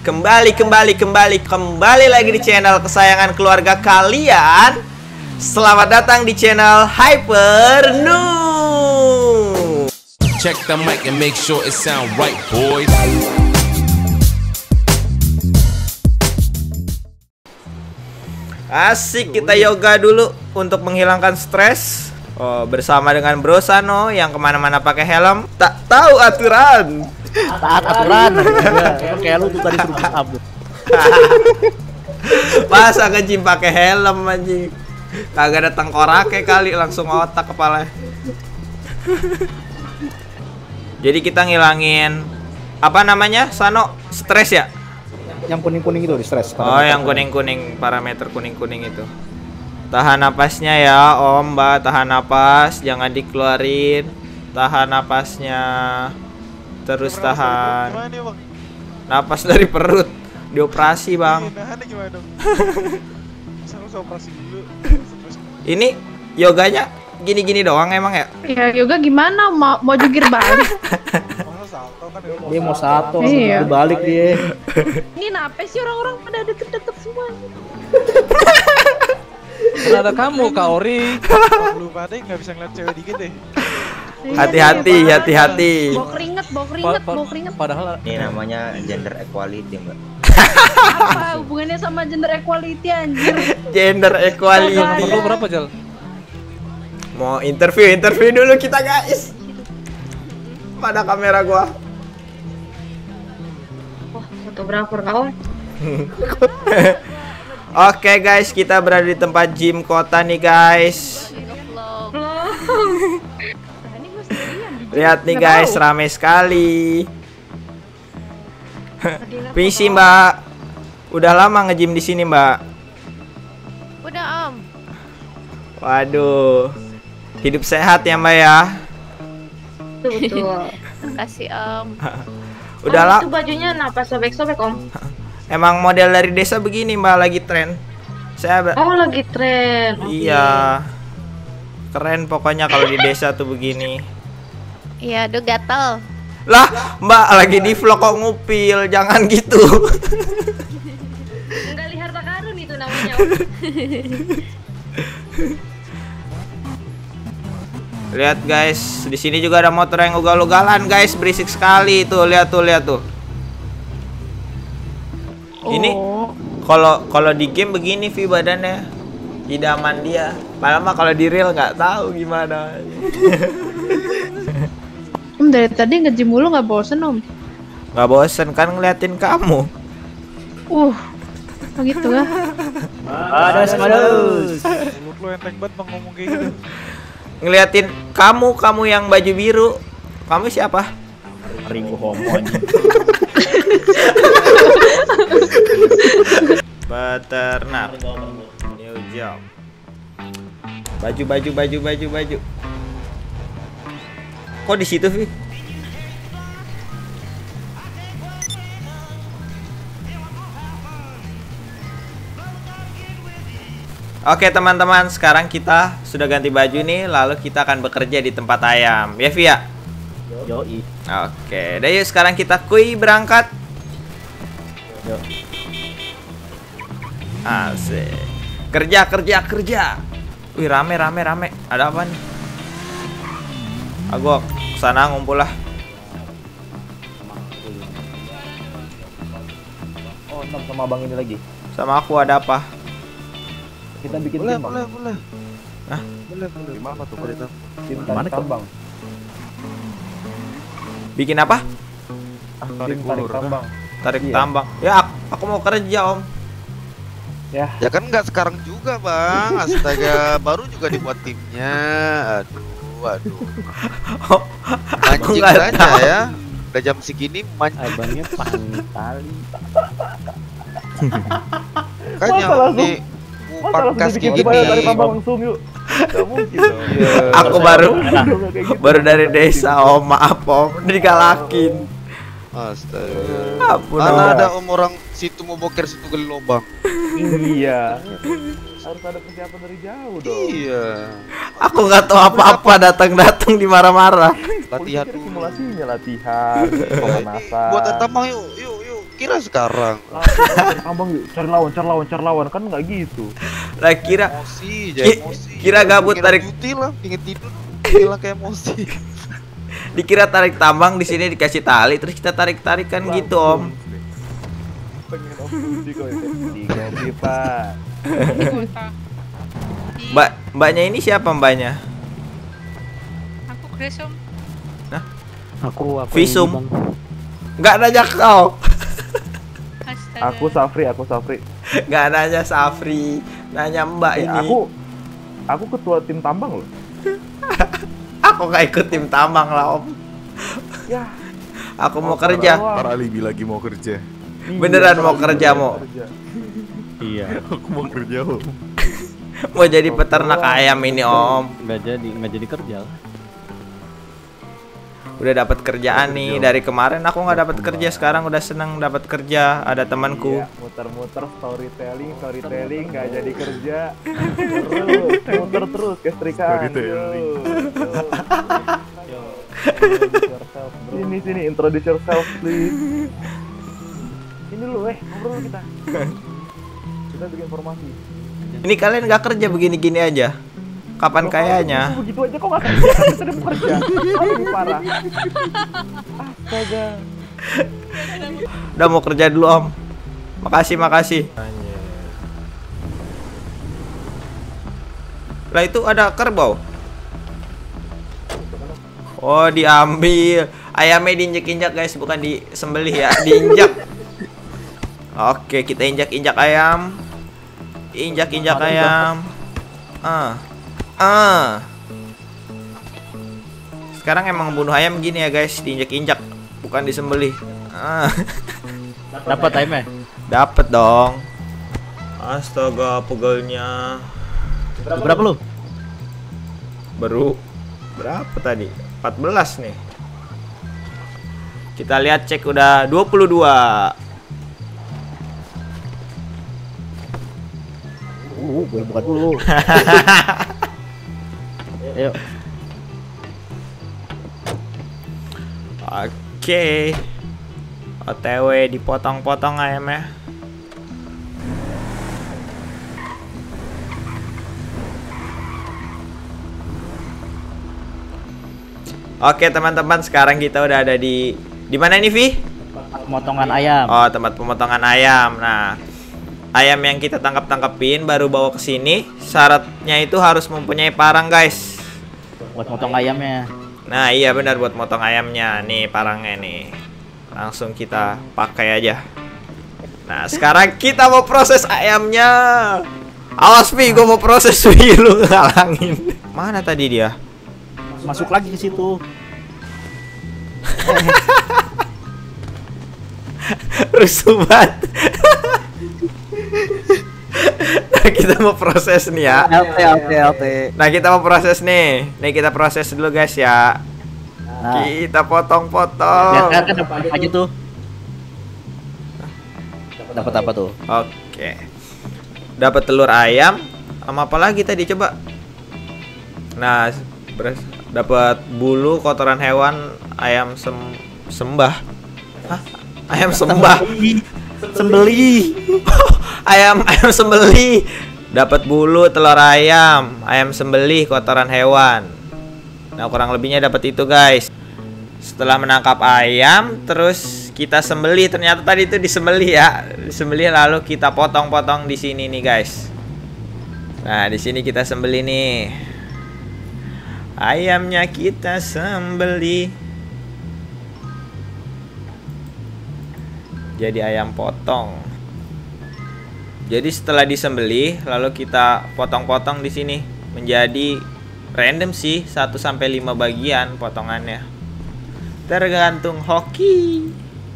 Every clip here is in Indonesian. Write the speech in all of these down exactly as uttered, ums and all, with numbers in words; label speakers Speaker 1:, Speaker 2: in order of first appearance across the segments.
Speaker 1: Kembali, kembali, kembali, kembali lagi di channel kesayangan keluarga kalian. Selamat datang di channel Hyper Noob.
Speaker 2: Check the mic and make sure it sound right, boys.
Speaker 1: Asik, kita yoga dulu untuk menghilangkan stres. Oh, bersama dengan Bro Sano yang kemana-mana pakai helm. Tak tahu aturan.
Speaker 3: Taat aturan. Kayak lu tuh tadi suruh push up.
Speaker 1: Masa nge-gym pakai helm anjing. Kagak ada tengkoraknya kali, langsung otak kepala. Jadi kita ngilangin apa namanya? Sano, stres ya?
Speaker 3: Yang kuning-kuning itu di stres.
Speaker 1: Oh, yang kuning-kuning, parameter kuning-kuning itu. Tahan napasnya ya, Om, Mbak, tahan napas, jangan dikeluarin. Tahan napasnya. Terus tahan. Napas dari perut. Dioperasi, Bang. Ini yoganya gini-gini doang emang ya?
Speaker 4: Ya yoga gimana? Mau mau jungkir balik?
Speaker 3: Dia mau satu,
Speaker 4: iya.
Speaker 3: balik dia.
Speaker 4: Ini nape sih orang-orang pada deket-deket semua?
Speaker 5: Karena ada kamu, Kak Ori. Lu pada nggak bisa ngeliat cewek dikit deh.
Speaker 1: Hati-hati, hati-hati.
Speaker 4: Bawa keringet, bawa keringet, bawa keringet.
Speaker 5: Padahal
Speaker 6: ini namanya gender equality, Mbak.
Speaker 4: Apa hubungannya sama gender equality anjir?
Speaker 1: Gender equality.
Speaker 5: perlu berapa, Jal?
Speaker 1: Mau interview, interview dulu kita, guys. Pada kamera gua.
Speaker 4: Wah, fotografer kawan.
Speaker 1: Oke guys, kita berada di tempat gym kota nih guys. Lihat nih guys, rame sekali. Permisi Mbak. Udah lama nge-gym di sini Mbak?
Speaker 7: Udah Om.
Speaker 1: Waduh. Hidup sehat ya Mbak ya.
Speaker 4: Betul.
Speaker 7: Makasih Om.
Speaker 1: Udah lah.
Speaker 4: Itu bajunya kenapa sobek-sobek Om?
Speaker 1: Emang model dari desa begini Mbak, lagi tren. Saya
Speaker 4: Oh lagi tren.
Speaker 1: Iya. Keren pokoknya kalau di desa tuh begini.
Speaker 7: Iya, aduh gatel.
Speaker 1: Lah, Mbak lagi di vlog kok ngupil, jangan gitu.
Speaker 4: Enggak lihat harta karun itu namanya.
Speaker 1: Lihat guys, di sini juga ada motor yang ugal-ugalan guys, berisik sekali tuh, lihat tuh, lihat tuh. Ini kalau kalau di game begini Vi badannya idaman dia. Padahal mah kalau di real nggak tahu gimana.
Speaker 4: Om dari tadi nge-gym mulu nggak bosen Om?
Speaker 1: Nggak bosen kan ngeliatin kamu.
Speaker 4: Uh, begitu lah.
Speaker 3: Ada semadus.
Speaker 5: mulut lu enteng banget bang ngomong kayak gitu.
Speaker 1: Ngeliatin kamu, kamu yang baju biru. Kamu siapa?
Speaker 3: Ringo homo anjing.
Speaker 1: Peternak. New job. Baju, baju, baju, baju, baju. Kok di situ, Vi? Oke teman-teman, sekarang kita sudah ganti baju nih, lalu kita akan bekerja di tempat ayam, ya Vi ya?
Speaker 3: Yoi.
Speaker 1: Oke, udah yuk sekarang kita kui berangkat.
Speaker 3: Yuk.
Speaker 1: Asik. Kerja, kerja, kerja. Wih rame, rame, rame. Ada apa nih? Aku kesana ngumpul lah.
Speaker 3: Oh, enam sama abang ini lagi.
Speaker 1: Sama aku ada apa?
Speaker 3: Kita bikin
Speaker 5: Boleh,
Speaker 3: tim, Bang.
Speaker 5: boleh, boleh.
Speaker 1: Hah?
Speaker 5: Boleh, boleh. Gimana tuh kalau itu?
Speaker 3: Tim
Speaker 5: Mana
Speaker 3: tarik tambang.
Speaker 1: Bikin apa?
Speaker 3: Ah,
Speaker 5: Tarik
Speaker 3: tim tarik
Speaker 5: ulur.
Speaker 3: tambang.
Speaker 1: Tarik
Speaker 3: Iya.
Speaker 1: tambang. Ya aku, aku mau kerja Om.
Speaker 3: Ya.
Speaker 8: Ya kan nggak sekarang juga bang, astaga baru juga dibuat timnya, aduh, aduh,
Speaker 1: Oh, aku
Speaker 8: mancing
Speaker 1: nggak
Speaker 8: saja
Speaker 1: tahu.
Speaker 8: ya, udah jam segini mancing,
Speaker 3: Abangnya pantali.
Speaker 8: kayaknya nih umpan kas kayak gini.
Speaker 3: langsung yuk. Gak mungkin dong.
Speaker 1: Aku baru baru dari desa Om, maaf Om, digalakin.
Speaker 8: Astaga,
Speaker 1: Ampun
Speaker 8: mana
Speaker 1: Om.
Speaker 8: ada om orang situ mau boker situ gali lubang.
Speaker 3: Iya. Harus ada persiapan dari jauh dong.
Speaker 8: Iya,
Speaker 1: Aku nggak tahu apa-apa, datang-datang dimarah-marah.
Speaker 8: latihan
Speaker 3: Polisi
Speaker 8: dulu.
Speaker 3: simulasinya latihan, pemanasan.
Speaker 8: Buat tambang yuk, yuk, yuk. Kira sekarang.
Speaker 3: Langsung cari tambang yuk, cari lawan, cari lawan, cari lawan kan nggak gitu.
Speaker 1: Lah kira
Speaker 8: Emosi,
Speaker 1: Ki-
Speaker 8: jadi emosi.
Speaker 1: kira gabut
Speaker 8: Pengen
Speaker 1: tarik-
Speaker 8: cuti lah, pengen tidur. Hilang ke emosi.
Speaker 1: dikira tarik tambang, di sini dikasih tali terus kita tarik-tarikan gitu, Om.
Speaker 3: Pengen opsi kok ya. Di kopi pak.
Speaker 9: Di kota. Di-
Speaker 1: Mbak, mbaknya ini siapa mbaknya?
Speaker 9: Aku Grace Om.
Speaker 10: Aku apa
Speaker 1: Visum.
Speaker 10: ini, Bang?
Speaker 1: Nggak nanya kau.
Speaker 9: Astaga.
Speaker 3: Aku Safri, aku Safri.
Speaker 1: Nggak nanya Safri, nanya mbak
Speaker 3: Eh,
Speaker 1: ini.
Speaker 3: aku aku ketua tim tambang loh.
Speaker 1: Aku nggak ikut tim tambang lah, Om.
Speaker 3: Ya.
Speaker 1: Aku mau kerja.
Speaker 3: Doang.
Speaker 11: alibi lagi mau kerja.
Speaker 1: Beneran mau
Speaker 3: Iya,
Speaker 1: kerja, mau?
Speaker 3: kerja.
Speaker 10: Iya.
Speaker 11: Aku mau kerja, Om.
Speaker 1: Mau jadi peternak ayam ini, Om.
Speaker 10: Nggak jadi, nggak jadi kerja.
Speaker 1: Udah dapat kerjaan nih dari kemarin. Aku nggak dapat kerja, sekarang udah seneng dapat kerja. Ada temanku.
Speaker 3: Iya, muter-muter storytelling, storytelling nggak jadi kerja. Terus, muter terus ke setrikaan.
Speaker 11: Storytelling.
Speaker 3: Yo. Sini sini introduce yourself please. Sini dulu eh, ngobrol kita. Kita bikin informasi.
Speaker 1: Ini kalian nggak kerja begini-gini aja? Kapan kayaknya?
Speaker 3: Kalau begitu aja kok nggak kerja? Kan kita udah bekerja. Apa lebih parah? Astaga.
Speaker 1: Udah mau kerja dulu, Om. Makasih, makasih. Lah itu ada kerbau. Oh, diambil. Ayamnya diinjak-injak, guys, bukan disembelih ya, diinjak. Oke, kita injak-injak ayam. Injak-injak ayam. Ah. Ah. Sekarang emang bunuh ayam gini ya, guys, diinjak-injak, bukan disembelih. Ah.
Speaker 10: Dapat ayamnya?
Speaker 1: Dapat dong. Astaga, pegelnya.
Speaker 10: Berapa lu?
Speaker 1: Baru berapa tadi? empat belas nih. Kita lihat, cek udah dua puluh dua.
Speaker 10: Uh, gue buka dulu. Ayo.
Speaker 1: Oke. O T W dipotong-potong ayamnya. Oke, teman-teman, sekarang kita udah ada di di mana ini, Vi?
Speaker 10: Pemotongan ayam.
Speaker 1: Oh, tempat pemotongan ayam. Nah, ayam yang kita tangkap-tangkapin baru bawa ke sini. Syaratnya itu harus mempunyai parang, guys.
Speaker 10: Buat motong ayamnya.
Speaker 1: Nah, iya benar, buat motong ayamnya. Nih parangnya nih. Langsung kita pakai aja. Nah, sekarang kita mau proses ayamnya. Awas, Vi, gue mau proses, Vi, lu ngalangin. Mana tadi dia?
Speaker 10: Masuk lagi ke situ.
Speaker 1: Rusuh banget. Nah, kita mau proses nih ya.
Speaker 10: L T L T L T.
Speaker 1: Nah, kita mau proses nih. Nih, kita proses dulu, guys ya.
Speaker 10: Nah,
Speaker 1: Kita
Speaker 10: ya
Speaker 1: potong-potong.
Speaker 10: kan kan dapat aja tuh. Dapat apa tuh?
Speaker 1: Oke. Dapat telur ayam. Sama apa lagi tadi, coba? Nah, beres dapat bulu kotoran hewan ayam sem sembah. Hah? Ayam sembah.
Speaker 10: Sembeli.
Speaker 1: ayam ayam sembelih. Dapat bulu telur ayam, ayam sembelih kotoran hewan. Nah, kurang lebihnya dapat itu, guys. Setelah menangkap ayam, terus kita sembelih. Ternyata tadi itu disembelih ya. Disembelih lalu kita potong-potong di sini nih, guys. Nah, di sini kita sembelih nih. Ayamnya kita sembelih. Jadi ayam potong. Jadi setelah disembelih lalu kita potong-potong di sini menjadi random sih, satu sampai lima bagian potongannya. Tergantung hoki.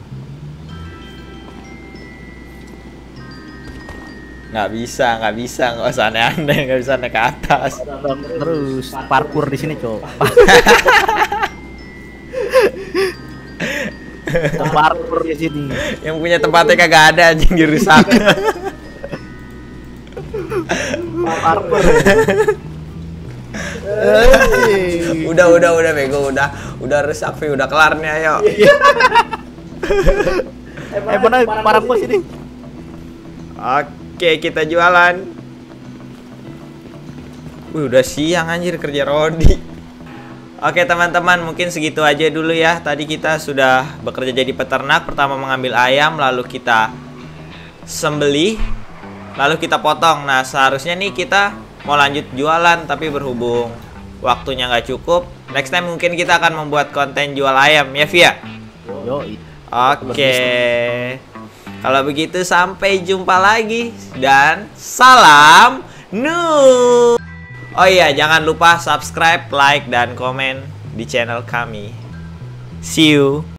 Speaker 1: Nggak bisa, nggak bisa, nggak usah aneh-aneh, nggak bisa naik ke atas.
Speaker 10: Terus parkur di sini, Cok. Parkur di sini.
Speaker 1: Yang punya tempatnya kagak ada, anjing, dirusak.
Speaker 10: Parkur.
Speaker 1: udah, udah, udah, bego, udah, udah rusak, Vi, udah kelar nih, ayo.
Speaker 10: Eh mana para bos ini?
Speaker 1: Oke, kita jualan. Wih, udah siang anjir kerja Rodi. Oke teman-teman, mungkin segitu aja dulu ya. Tadi kita sudah bekerja jadi peternak. Pertama mengambil ayam, lalu kita sembelih, lalu kita potong. Nah seharusnya nih kita mau lanjut jualan, tapi berhubung waktunya nggak cukup, next time mungkin kita akan membuat konten jual ayam ya Via.
Speaker 10: Yo.
Speaker 1: Oke, kalau begitu sampai jumpa lagi dan salam nu. Oh iya, jangan lupa subscribe, like, dan komen di channel kami. See you.